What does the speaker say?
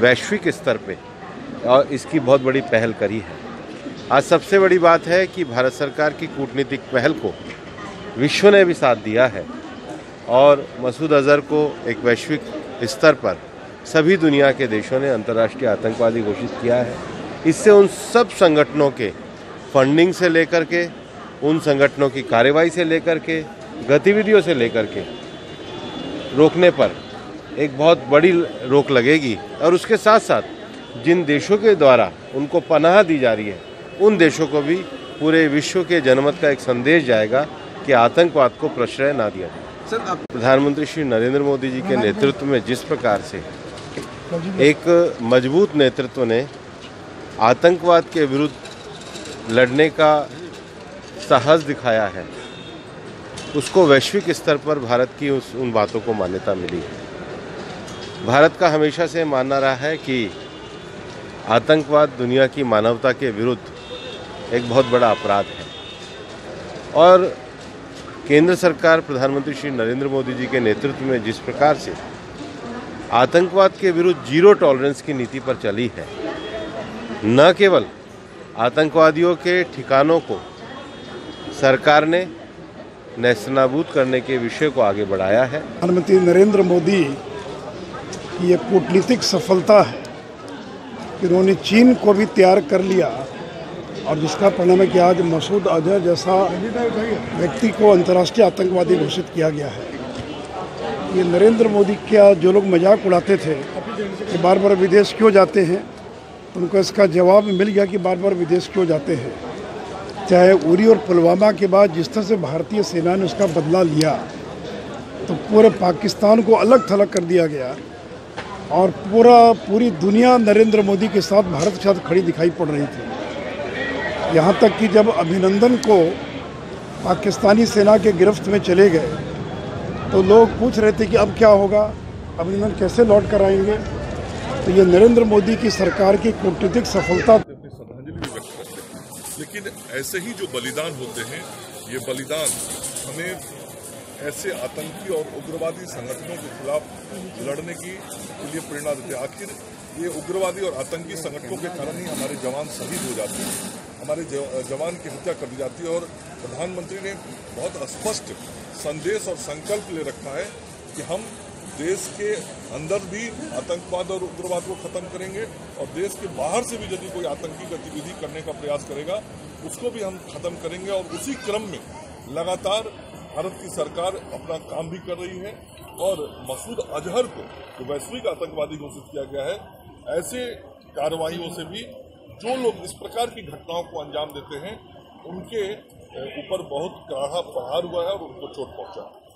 वैश्विक स्तर पे और इसकी बहुत बड़ी पहल करी है। आज सबसे बड़ी बात है कि भारत सरकार की कूटनीतिक पहल को विश्व ने भी साथ दिया है और मसूद अजहर को एक वैश्विक स्तर पर सभी दुनिया के देशों ने अंतर्राष्ट्रीय आतंकवादी घोषित किया है। इससे उन सब संगठनों के फंडिंग से लेकर के, उन संगठनों की कार्रवाई से लेकर के, गतिविधियों से लेकर के रोकने पर एक बहुत बड़ी रोक लगेगी और उसके साथ साथ जिन देशों के द्वारा उनको पनाह दी जा रही है उन देशों को भी पूरे विश्व के जनमत का एक संदेश जाएगा कि आतंकवाद को प्रश्रय ना दिया जाए। प्रधानमंत्री श्री नरेंद्र मोदी जी के नेतृत्व में जिस प्रकार से एक मजबूत नेतृत्व ने आतंकवाद के विरुद्ध लड़ने का साहस दिखाया है, उसको वैश्विक स्तर पर भारत की उन बातों को मान्यता मिली है। भारत का हमेशा से मानना रहा है कि आतंकवाद दुनिया की मानवता के विरुद्ध एक बहुत बड़ा अपराध है और केंद्र सरकार प्रधानमंत्री श्री नरेंद्र मोदी जी के नेतृत्व में जिस प्रकार से आतंकवाद के विरुद्ध जीरो टॉलरेंस की नीति पर चली है, न केवल आतंकवादियों के ठिकानों को सरकार ने नेस्तनाबूद करने के विषय को आगे बढ़ाया है। प्रधानमंत्री नरेंद्र मोदी की ये कूटनीतिक सफलता है कि उन्होंने चीन को भी तैयार कर लिया और जिसका परिणाम है कि आज मसूद अजहर जैसा व्यक्ति को अंतर्राष्ट्रीय आतंकवादी घोषित किया गया है। ये नरेंद्र मोदी का जो लोग मजाक उड़ाते थे कि बार बार विदेश क्यों जाते हैं, उनको इसका जवाब मिल गया कि बार बार विदेश क्यों जाते हैं। चाहे उरी और पुलवामा के बाद जिस तरह से भारतीय सेना ने उसका बदला लिया तो पूरे पाकिस्तान को अलग थलग कर दिया गया और पूरी दुनिया नरेंद्र मोदी के साथ भारत के साथ खड़ी दिखाई पड़ रही थी। यहाँ तक कि जब अभिनंदन को पाकिस्तानी सेना के गिरफ्त में चले गए तो लोग पूछ रहे थे कि अब क्या होगा, अभिनंदन कैसे लौट कर आएंगे। तो ये नरेंद्र मोदी की सरकार की कूटनीतिक सफलता। श्रद्धांजलि भी व्यक्त करते हैं, लेकिन ऐसे ही जो बलिदान होते हैं, ये बलिदान हमें ऐसे आतंकी और उग्रवादी संगठनों के खिलाफ लड़ने की लिए प्रेरणा देते हैं। आखिर ये उग्रवादी और आतंकी संगठनों के कारण ही हमारे जवान शहीद हो जाते हैं, हमारे जवान की हत्या कर दी जाती है। और प्रधानमंत्री ने बहुत स्पष्ट संदेश और संकल्प ले रखा है कि हम देश के अंदर भी आतंकवाद और उग्रवाद को खत्म करेंगे और देश के बाहर से भी यदि कोई आतंकी गतिविधि करने का प्रयास करेगा उसको भी हम खत्म करेंगे। और उसी क्रम में लगातार भारत की सरकार अपना काम भी कर रही है और मसूद अजहर को जो वैश्विक आतंकवादी घोषित किया गया है, ऐसे कार्रवाइयों से भी जो लोग इस प्रकार की घटनाओं को अंजाम देते हैं उनके ऊपर बहुत कड़ा प्रहार हुआ है और उनको चोट पहुंचा है।